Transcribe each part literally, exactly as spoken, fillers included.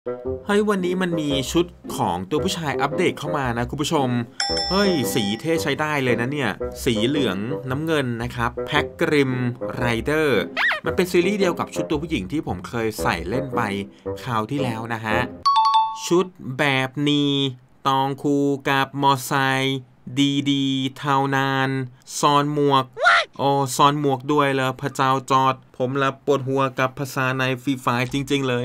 เฮ้ยวันนี้มันมีชุดของตัวผู้ชายอัปเดตเข้ามานะคุณผู้ชมเฮ้ยสีเท่ใช้ได้เลยนะเนี่ยสีเหลืองน้ำเงินนะครับแพ็กกริมไรเดอร์มันเป็นซีรีส์เดียวกับชุดตัวผู้หญิงที่ผมเคยใส่เล่นไปคราวที่แล้วนะฮะชุดแบบนี้ตองคูกับมอไซค์ดีดีเทานานซอนหมวกโอ้ซอนหมวกด้วยเลยพระเจ้าจอดผมละปวดหัวกับภาษาในฟรีไฟร์จริงๆเลย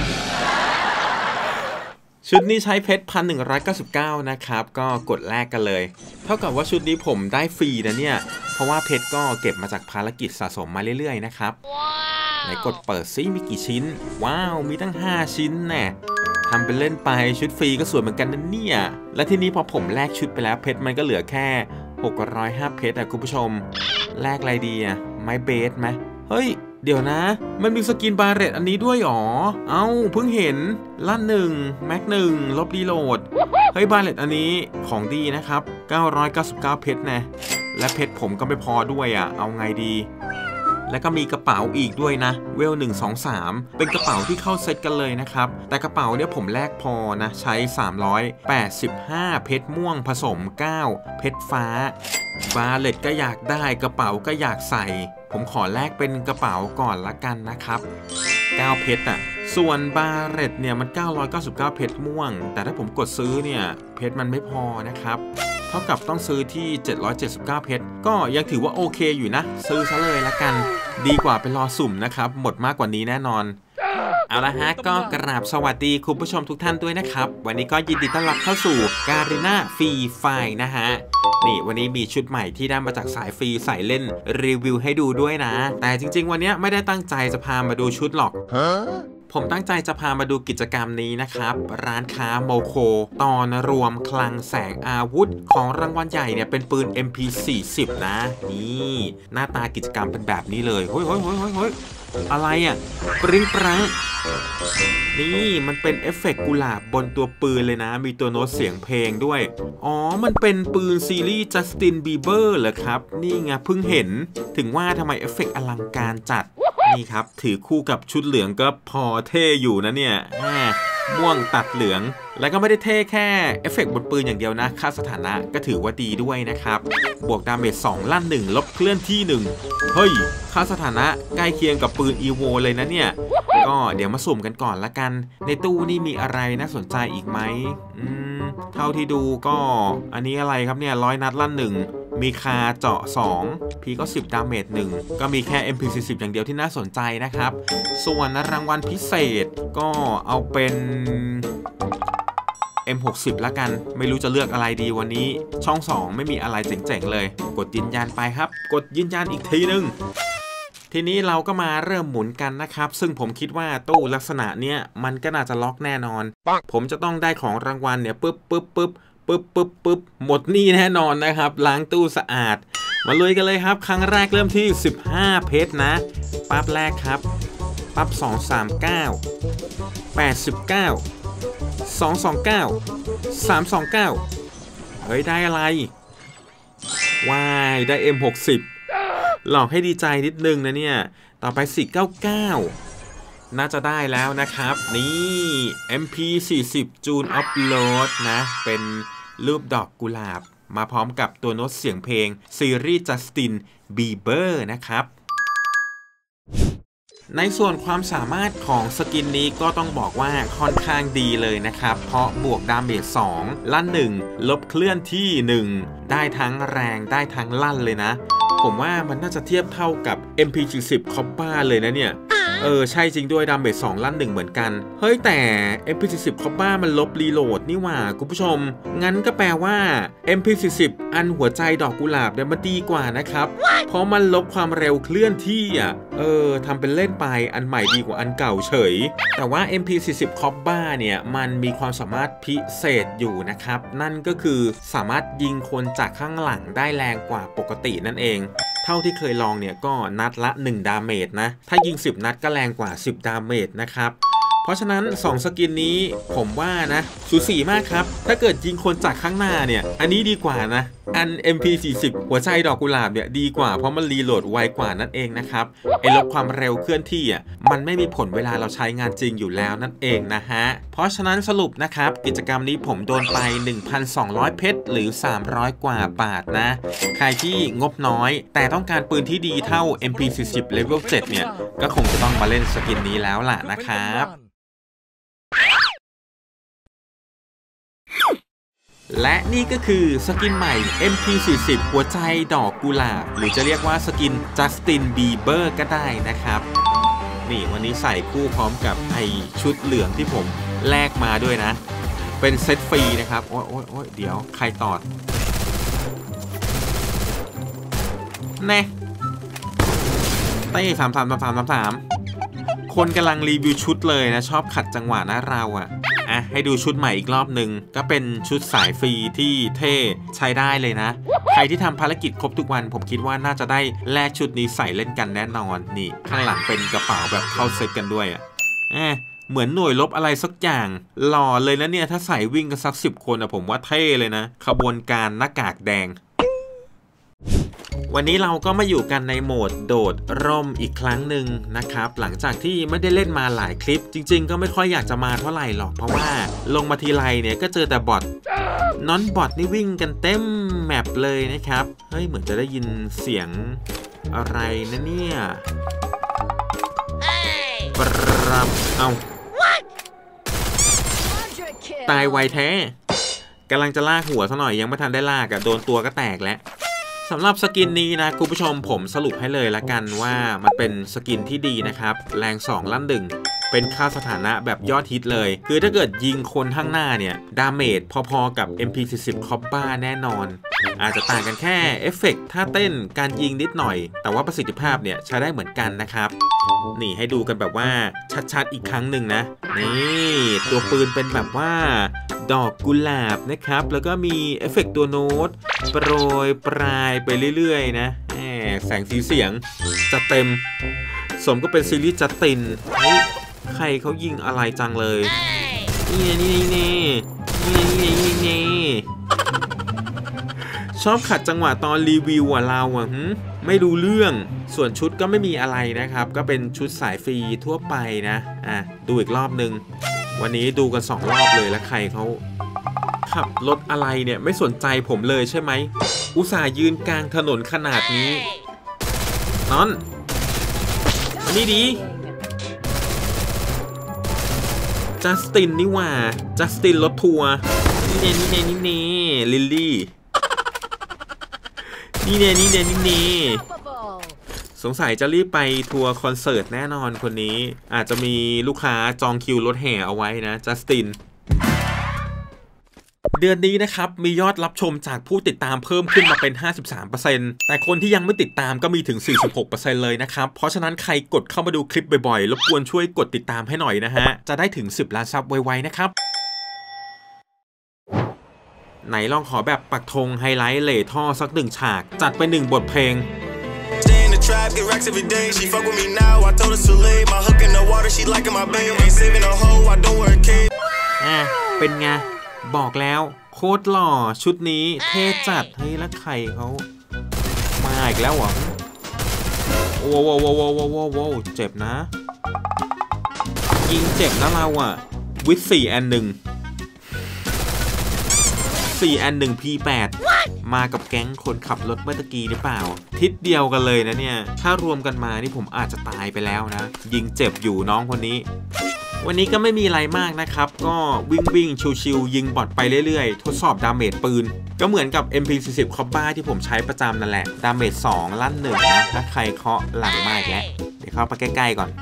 ชุดนี้ใช้เพชร หนึ่งพันหนึ่งร้อยเก้าสิบเก้า นะครับก็กดแลกกันเลยเท่ากับว่าชุดนี้ผมได้ฟรีนะเนี่ยเพราะว่าเพชรก็เก็บมาจากภารกิจสะสมมาเรื่อยๆนะครับไหนกดเปิดซิมีกี่ชิ้นว้าวมีตั้งห้าชิ้นแน่ทำเป็นเล่นไปชุดฟรีก็สวยเหมือนกันนะเนี่ยและทีนี้พอผมแลกชุดไปแล้วเพชรมันก็เหลือแค่หกร้อยห้าเพชรอะคุณผู้ชมแลกอะไรดีอะไม้เบสไหมเฮ้ยเดี๋ยวนะมันมีสกินบาเรตอันนี้ด้วยหรอเอ้าเพิ่งเห็นลั่นหนึ่งแม็กหนึ่งลบรีโหลดเฮ้ยบาเรตอันนี้ของดีนะครับเก้าร้อยเก้าสิบเก้าเพชรนะและเพชรผมก็ไม่พอด้วยอ่ะเอาไงดีแล้วก็มีกระเป๋าอีกด้วยนะเวลหนึ่ง สอง สามเป็นกระเป๋าที่เข้าเซตกันเลยนะครับแต่กระเป๋าเนี่ยผมแลกพอนะใช้สามร้อยแปดสิบห้าเพชรม่วงผสมเก้าเพชรฟ้าบาเลตก็อยากได้กระเป๋าก็อยากใส่ผมขอแลกเป็นกระเป๋าก่อนละกันนะครับเก้าเพชรอ่ะส่วนบาเลตเนี่ยมันเก้าร้อยเก้าสิบเก้าเพชรม่วงแต่ถ้าผมกดซื้อเนี่ยเพชรมันไม่พอนะครับเท่ากับต้องซื้อที่เจ็ดร้อยเจ็ดสิบเก้าเพชรก็ยังถือว่าโอเคอยู่นะซื้อซะเลยละกันดีกว่าไปรอสุ่มนะครับหมดมากกว่านี้แน่นอนเอาละฮะก็กราบสวัสดีคุณผู้ชมทุกท่านด้วยนะครับวันนี้ก็ยินดีต้อนรับเข้าสู่การีนาฟรีไฟร์นะฮะนี่วันนี้มีชุดใหม่ที่ได้มาจากสายฟรีใส่เล่นรีวิวให้ดูด้วยนะแต่จริงๆวันนี้ไม่ได้ตั้งใจจะพามาดูชุดหรอกผมตั้งใจจะพามาดูกิจกรรมนี้นะครับร้านค้าโมโคตอนรวมคลังแสงอาวุธของรางวัลใหญ่เนี่ยเป็นปืน เอ็ม พี สี่สิบ นะนี่หน้าตากิจกรรมเป็นแบบนี้เลยเฮ้ยเฮ้ยเฮ้ยเฮ้ยอะไรอ่ะปริ้งปรังนี่มันเป็นเอฟเฟกต์กุหลาบบนตัวปืนเลยนะมีตัวโน้ตเสียงเพลงด้วยอ๋อมันเป็นปืนซีรีส์จัสตินบีเบอร์เหรอครับนี่ไงเพิ่งเห็นถึงว่าทำไมเอฟเฟกต์อลังการจัดนี่ครับถือคู่กับชุดเหลืองก็พอเท่อยู่นะเนี่ยม่วงตัดเหลืองแล้วก็ไม่ได้เท่แค่เอฟเฟกต์บนปืนอย่างเดียวนะค่าสถานะก็ถือว่าดีด้วยนะครับบวกดาเมจสองลั่นหนึ่งลบเคลื่อนที่หนึ่งเฮ้ยค่าสถานะใกล้เคียงกับปืนอีโวเลยนะเนี่ยก็เดี๋ยวมาสุ่มกันก่อนละกันในตู้นี่มีอะไรน่าสนใจอีกไหมอืมเท่าที่ดูก็อันนี้อะไรครับเนี่ยร้อยนัดลั่นหนึ่งมีคาเจาะสองพีก็สิบดาเมจหนึ่งก็มีแค่ เอ็ม พี สี่สิบ อย่างเดียวที่น่าสนใจนะครับส่วนรางวัลพิเศษก็เอาเป็น เอ็ม หกสิบ ละกันไม่รู้จะเลือกอะไรดีวันนี้ช่องสองไม่มีอะไรเจ๋งๆเลยกดยืนยันไปครับกดยืนยันอีกทีนึงทีนี้เราก็มาเริ่มหมุนกันนะครับซึ่งผมคิดว่าตู้ลักษณะเนี้ยมันก็น่าจะล็อกแน่นอนผมจะต้องได้ของรางวัลเนี่ยปึ๊บปึ๊บปึ๊บปึ๊บปึ๊บปึ๊บหมดหนี้แน่นอนนะครับล้างตู้สะอาดมาลุยกันเลยครับครั้งแรกเริ่มที่สิบห้าเพชรนะปั๊บแรกครับปั๊บสองสามเก้า แปดสิบเก้า สองสองเก้า สามสองเก้าเฮ้ยได้อะไรว้ายได้ เอ็ม หกสิบ หลอกให้ดีใจนิดนึงนะเนี่ยต่อไปสี่เก้าเก้าน่าจะได้แล้วนะครับนี่ เอ็ม พี สี่สิบ จูนอัพโหลดนะเป็นรูปดอกกุหลาบมาพร้อมกับตัวโน้ตเสียงเพลงซีรีส์จัสตินบีเบอร์นะครับในส่วนความสามารถของสกินนี้ก็ต้องบอกว่าค่อนข้างดีเลยนะครับเพราะบวกดาเมจสองลั่นหนึ่งลบเคลื่อนที่หนึ่งได้ทั้งแรงได้ทั้งลั่นเลยนะผมว่ามันน่าจะเทียบเท่ากับ เอ็ม พี สี่สิบ Cobra เลยนะเนี่ยเออใช่จริงด้วยดาเมจสองลั่นหนึ่งเหมือนกันเฮ้ยแต่ เอ็ม พี สี่สิบ Cobra มันลบรีโหลดนี่หว่าคุณผู้ชมงั้นก็แปลว่า เอ็ม พี สี่สิบ อันหัวใจดอกกุหลาบเนี่ยมันดีกว่านะครับเพราะมันลบความเร็วเคลื่อนที่อ่ะเออทำเป็นเล่นไปอันใหม่ดีกว่าอันเก่าเฉยแต่ว่า เอ็ม พี สี่สิบ Cobra เนี่ยมันมีความสามารถพิเศษอยู่นะครับนั่นก็คือสามารถยิงคนจากข้างหลังได้แรงกว่าปกตินั่นเองเท่าที่เคยลองเนี่ยก็นัดละหนึ่งดาเมจนะถ้ายิงสิบนัดก็แรงกว่าสิบดาเมจนะครับเพราะฉะนั้นสองสกินนี้ผมว่านะสูสีมากครับถ้าเกิดยิงคนจากข้างหน้าเนี่ยอันนี้ดีกว่านะอัน เอ็ม พี สี่สิบ หัวใจดอกกุหลาบเนี่ยดีกว่าเพราะมันรีโหลดไวกว่านั่นเองนะครับไอ้ลดความเร็วเคลื่อนที่อ่ะมันไม่มีผลเวลาเราใช้งานจริงอยู่แล้วนั่นเองนะฮะเพราะฉะนั้นสรุปนะครับกิจกรรมนี้ผมโดนไป หนึ่งพันสองร้อย เพชรหรือสามร้อยกว่าบาทนะใครที่งบน้อยแต่ต้องการปืนที่ดีเท่า เอ็ม พี สี่สิบ Level เจ็ดเนี่ยก็คงจะต้องมาเล่นสกินนี้แล้วล่ะนะครับและนี่ก็คือสกินใหม่ เอ็ม พี สี่สิบ หัวใจดอกกุหลาบหรือจะเรียกว่าสกิน Justin Bieber ก็ได้นะครับนี่วันนี้ใส่คู่พร้อมกับไอชุดเหลืองที่ผมแลกมาด้วยนะเป็นเซตฟรีนะครับโอ้ยโอ้ยโอ้ยเดี๋ยวใครตอดแน่เต้สามสามสามสามสามสามคนกำลังรีวิวชุดเลยนะชอบขัดจังหวะนะเราอะอ่ะให้ดูชุดใหม่อีกรอบหนึ่งก็เป็นชุดสายฟรีที่เท่ใช้ได้เลยนะใครที่ทำภารกิจครบทุกวันผมคิดว่าน่าจะได้แลกชุดนี้ใส่เล่นกันแน่นอนนี่ข้างหลังเป็นกระเป๋าแบบเข้าเซตกันด้วยอะอ่ะเหมือนหน่วยลบอะไรสักอย่างหล่อเลยนะเนี่ยถ้าใส่วิ่งกันสักสิบคนอะผมว่าเท่เลยนะขบวนการหน้ากากแดงวันนี้เราก็มาอยู่กันในโหมดโดดร่มอีกครั้งหนึ่งนะครับหลังจากที่ไม่ได้เล่นมาหลายคลิปจริงๆก็ไม่ค่อยอยากจะมาเท่าไหร่หรอกเพราะว่าลงมาทีไรเนี่ยก็เจอแต่บอทนอนบอทนี่วิ่งกันเต็มแมปเลยนะครับเฮ้ยเหมือนจะได้ยินเสียงอะไรนะเนี่ยปรับเอาตายไวแท้กำลังจะลากหัวซะหน่อยยังไม่ทันได้ลากอะโดนตัวก็แตกแล้วสำหรับสกินนี้นะคุณผู้ชมผมสรุปให้เลยละกันว่ามันเป็นสกินที่ดีนะครับแรงสองลั่นหนึ่งเป็นค่าสถานะแบบยอดฮิตเลยคือถ้าเกิดยิงคนข้างหน้าเนี่ยดาเมจพอๆกับ เอ็ม พี สี่สิบ Comba แน่นอนอาจจะต่างกันแค่เอฟเฟกต์ท่าเต้นการยิงนิดหน่อยแต่ว่าประสิทธิภาพเนี่ยใช้ได้เหมือนกันนะครับนี่ให้ดูกันแบบว่าชัดๆอีกครั้งหนึ่งนะนี่ตัวปืนเป็นแบบว่าดอกกุหลาบนะครับแล้วก็มีเอฟเฟกต์ตัวโน้ตโปรยปลายไปเรื่อยๆนะแหมแสงสีเสียงจะเต็มสมก็เป็นซีรีส์จัดตินเฮ้ยใครเขายิงอะไรจังเลยนี่นี่นี่นี่นี่นี่นี่ชอบขัดจังหวะตอนรีวิวอ่ะเราอ่ะไม่รู้เรื่องส่วนชุดก็ไม่มีอะไรนะครับก็เป็นชุดสายฟรีทั่วไปนะอ่ะดูอีกรอบนึงวันนี้ดูกันสองรอบเลยแล้วใครเขาขับรถอะไรเนี่ยไม่สนใจผมเลยใช่ไหมอุตส่าห์ยืนกลางถนนขนาดนี้นอนอันนี้ดีจัสตินนี่ว่าจัสตินรถทัวร์นี่เน่นี่เน่นี่เน่ลิลลี่นี่เน่นี่เน่นี่เน่สงสัยจะรีบไปทัวร์คอนเสิร์ตแน่นอนคนนี้อาจจะมีลูกค้าจองคิวรถแห่เอาไว้นะจัสตินเดือนนี้นะครับมียอดรับชมจากผู้ติดตามเพิ่มขึ้นมาเป็น ห้าสิบสามเปอร์เซ็นต์ แต่คนที่ยังไม่ติดตามก็มีถึง สี่สิบหกเปอร์เซ็นต์ เลยนะครับเพราะฉะนั้นใครกดเข้ามาดูคลิปบ่อยๆรบกวนช่วยกดติดตามให้หน่อยนะฮะจะได้ถึงสิบล้านซับไวๆนะครับไหนลองขอแบบปักธงไฮไลท์เหล่ท่อสักหนึ่งฉากจัดไปหนึ่งบทเพลงอ่ะเป็นไงบอกแล้วโคตรหล่อชุดนี้เท่จัดเฮ้ยแล้วใครเขามาอีกแล้วเหรอโว้โว้โว้โว้โว้โว้โว้เจ็บนะยิงเจ็บนะเราอ่ะวิทสี่แอนหนึ่งสี่แอนหนึ่งพีแปดมากับแก๊งคนขับรถเมื่อตะกี้หรือเปล่าทิศเดียวกันเลยนะเนี่ยถ้ารวมกันมานี่ผมอาจจะตายไปแล้วนะยิงเจ็บอยู่น้องคนนี้วันนี้ก็ไม่มีอะไรมากนะครับก็วิ่งวิ่งชิวๆยิงบอทไปเรื่อยๆทดสอบดาเมจปืนก็เหมือนกับ เอ็ม พี สี่สิบ Comba ที่ผมใช้ประจำนั่นแหละดาเมจสองลั่นหนึ่งนะถ้าใครเคาะหลังมากแล้วเดี๋ยวเข้าไปใกล้ๆก่อน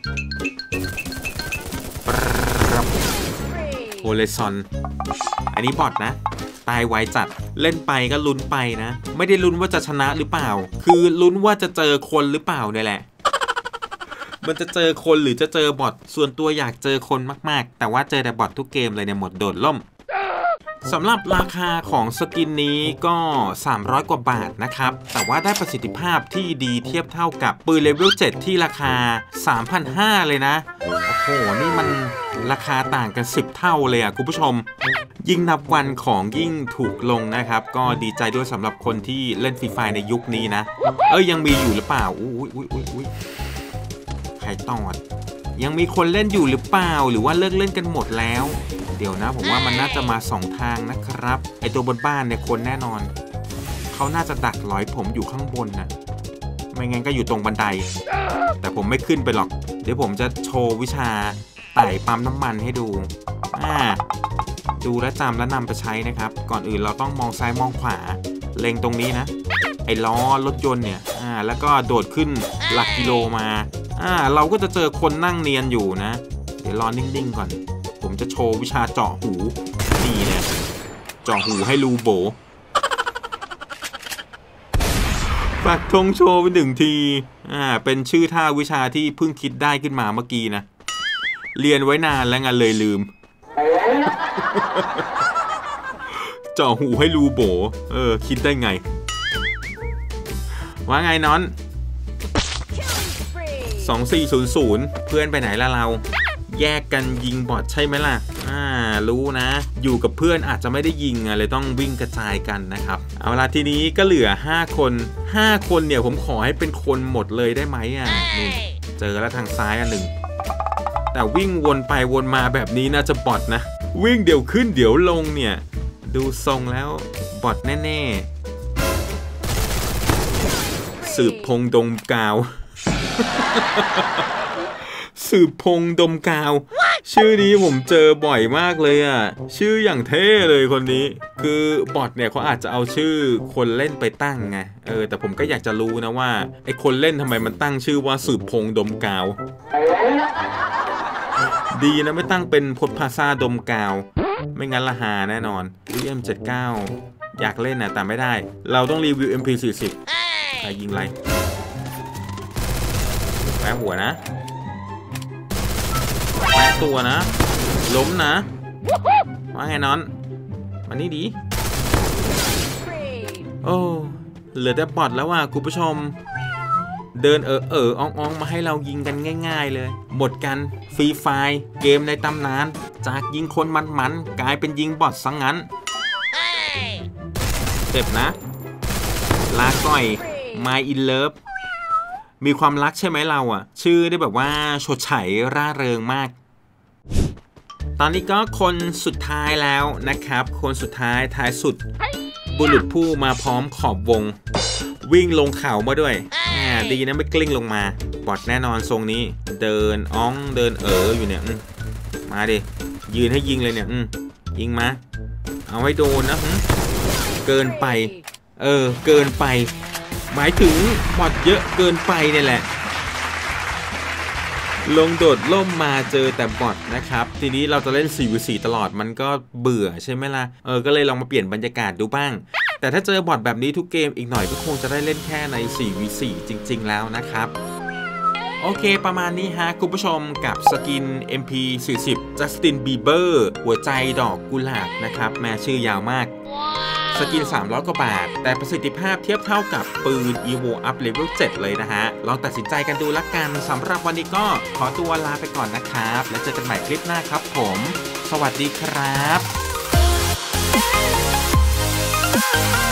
โอเลซอนอันนี้บอทนะตายไวจัดเล่นไปก็ลุ้นไปนะไม่ได้ลุ้นว่าจะชนะหรือเปล่าคือลุ้นว่าจะเจอคนหรือเปล่าเนี่ยแหละมันจะเจอคนหรือจะเจอบอทส่วนตัวอยากเจอคนมากๆแต่ว่าเจอแต่บอททุกเกมเลยในหมดโดดล่มสำหรับราคาของสกินนี้ก็สามร้อยกว่าบาทนะครับแต่ว่าได้ประสิทธิภาพที่ดีเทียบเท่ากับปืนเลเวลเจ็ดที่ราคา สามพันห้าร้อย เลยนะโอ้โหนี่มันราคาต่างกันสิบเท่าเลยอ่ะคุณผู้ชมยิ่งนับวันของยิ่งถูกลงนะครับก็ดีใจด้วยสำหรับคนที่เล่นฟรีไฟในยุคนี้นะเอ้ยยังมีอยู่หรือเปล่าอุ้ยอุ้ยอุ้ยอุ้ยใครตอดยังมีคนเล่นอยู่หรือเปล่าหรือว่าเลิกเล่นกันหมดแล้วเดี๋ยวนะผมว่ามันน่าจะมาสองทางนะครับไอตัวบนบ้านเนี่ยคนแน่นอนเขาน่าจะดักหลอยผมอยู่ข้างบนนะไม่งั้นก็อยู่ตรงบันไดแต่ผมไม่ขึ้นไปหรอกเดี๋ยวผมจะโชว์วิชาไต่ปั๊มน้ำมันให้ดูอ่าดูและจำและนำไปใช้นะครับก่อนอื่นเราต้องมองซ้ายมองขวาเล็งตรงนี้นะไอ้ล้อรถยนต์เนี่ยอ่าแล้วก็โดดขึ้นหลักกิโลมาอ่าเราก็จะเจอคนนั่งเนียนอยู่นะเดี๋ยวรอนิ่งๆก่อนผมจะโชว์วิชาเจาะหูนี่เนี่ยเจาะหูให้รูโบปักธงโชว์ไปหนึ่งทีอ่าเป็นชื่อท่าวิชาที่เพิ่งคิดได้ขึ้นมาเมื่อกี้นะเรียนไว้นานแล้วไงเลยลืมเจาะหูให้รูโบเออคิดได้ไงว่าไงน้อนสองสี่ศูนย์ศูนย์เพื่อนไปไหนล่ะเราแยกกันยิงบอทใช่ไหมล่ะอ่ารู้นะอยู่กับเพื่อนอาจจะไม่ได้ยิงอะไรต้องวิ่งกระจายกันนะครับเอาล่ะทีนี้ก็เหลือห้าคนห้าคนเนี่ยผมขอให้เป็นคนหมดเลยได้ไหมอ่ะนี่เจอแล้วทางซ้ายอันหนึ่งแต่วิ่งวนไปวนมาแบบนี้น่าจะบอทนะวิ่งเดี๋ยวขึ้นเดี๋ยวลงเนี่ยดูทรงแล้วบอทแน่ๆสืบพงดมกาวสืบพงดมกาวชื่อนี้ผมเจอบ่อยมากเลยอ่ะชื่ออย่างเท่เลยคนนี้คือบอทเนี่ยเขาอาจจะเอาชื่อคนเล่นไปตั้งไงเออแต่ผมก็อยากจะรู้นะว่าไอคนเล่นทำไมมันตั้งชื่อว่าสืบพงดมกาวดีนะไม่ตั้งเป็นพดพาซาดมกาวไม่งั้นละหาแน่นอน เอ็ม เจ็ดสิบเก้า อยากเล่นนะแต่ไม่ได้เราต้องรีวิว เอ็ม พี สี่สิบ ใครยิงไรแปะหัวนะแปะตัวนะล้มนะว่าไงน้อนมานี่ดีโอ้เหลือแต่บอทแล้วว่ะคุณผู้ชมเดินเออเอออ่องๆมาให้เรายิงกันง่ายๆเลยหมดกันฟรีไฟล์เกมในตำนานจากยิงคนมันๆกลายเป็นยิงบอทซะงั้นเจ็บนะลาก่อย My in Love มีความรักใช่ไหมเราอ่ะชื่อได้แบบว่าชดเฉยร่าเริงมากตอนนี้ก็คนสุดท้ายแล้วนะครับคนสุดท้ายท้ายสุดบุรุษผู้มาพร้อมขอบวงวิ่งลงเขามาด้วยอ่าดีนะไม่กลิ้งลงมาบอทแน่นอนทรงนี้เดินอ้องเดินเอ๋ออยู่เนี่ยมาดิยืนให้ยิงเลยเนี่ยยิงมาเอาให้โดนนะเกินไปเออเกินไปหมายถึงบอทเยอะเกินไปเนี่ยแหละลงโดดล่มมาเจอแต่บอทนะครับทีนี้เราจะเล่น สี่ วี สี่ ตลอดมันก็เบื่อใช่ไหมล่ะเออก็เลยลองมาเปลี่ยนบรรยากาศดูบ้างแต่ถ้าเจอบอทแบบนี้ทุกเกมอีกหน่อยก็คงจะได้เล่นแค่ใน สี่ วี สี่ จริงๆแล้วนะครับโอเคประมาณนี้ฮะคุณผู้ชมกับสกิน เอ็ม พี สี่สิบ Justin Bieber หัวใจดอกกุหลาบนะครับแม่ชื่อยาวมากสกินสามร้อยกว่าบาทแต่ประสิทธิภาพเทียบเท่ากับปืน Evo Up Level เจ็ดเลยนะฮะลองตัดสินใจกันดูละกันสำหรับวันนี้ก็ขอตัวลาไปก่อนนะครับแล้วเจอกันใหม่คลิปหน้าครับผมสวัสดีครับ